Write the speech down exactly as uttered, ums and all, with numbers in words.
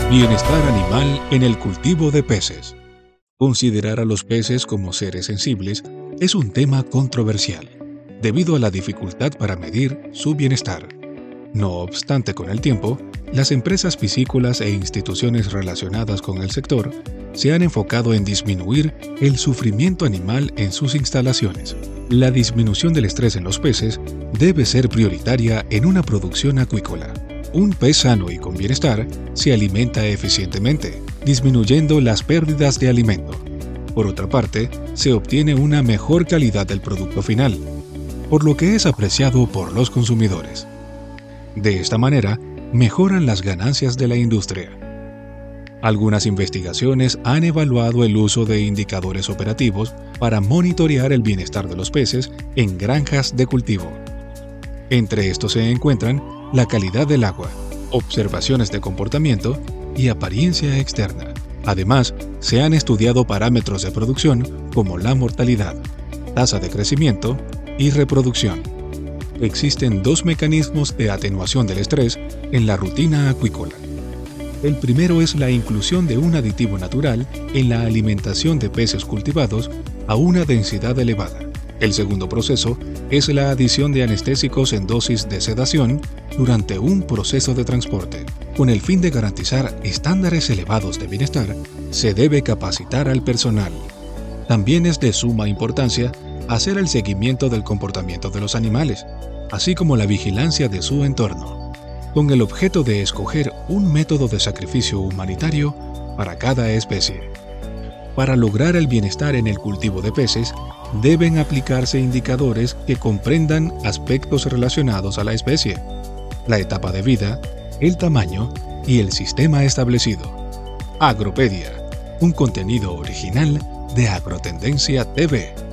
Bienestar animal en el cultivo de peces. Considerar a los peces como seres sensibles es un tema controversial, debido a la dificultad para medir su bienestar. No obstante, con el tiempo, las empresas piscícolas e instituciones relacionadas con el sector se han enfocado en disminuir el sufrimiento animal en sus instalaciones. La disminución del estrés en los peces debe ser prioritaria en una producción acuícola. Un pez sano y con bienestar se alimenta eficientemente, disminuyendo las pérdidas de alimento. Por otra parte, se obtiene una mejor calidad del producto final, por lo que es apreciado por los consumidores. De esta manera, mejoran las ganancias de la industria. Algunas investigaciones han evaluado el uso de indicadores operativos para monitorear el bienestar de los peces en granjas de cultivo. Entre estos se encuentran la calidad del agua, observaciones de comportamiento y apariencia externa. Además, se han estudiado parámetros de producción como la mortalidad, tasa de crecimiento y reproducción. Existen dos mecanismos de atenuación del estrés en la rutina acuícola. El primero es la inclusión de un aditivo natural en la alimentación de peces cultivados a una densidad elevada. El segundo proceso es la adición de anestésicos en dosis de sedación durante un proceso de transporte. Con el fin de garantizar estándares elevados de bienestar, se debe capacitar al personal. También es de suma importancia hacer el seguimiento del comportamiento de los animales, así como la vigilancia de su entorno, con el objeto de escoger un método de sacrificio humanitario para cada especie. Para lograr el bienestar en el cultivo de peces, deben aplicarse indicadores que comprendan aspectos relacionados a la especie, la etapa de vida, el tamaño y el sistema establecido. Agropedia, un contenido original de Agrotendencia T V.